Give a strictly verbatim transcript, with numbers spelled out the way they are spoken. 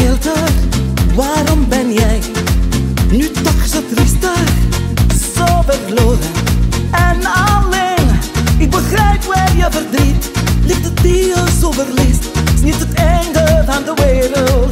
scheelt er? Waarom ben jij nu toch zo triestig, zo verloren en alleen? Ik begrijp waar je verdriet ligt, het die je zo verliest, is niet het einde van de wereld.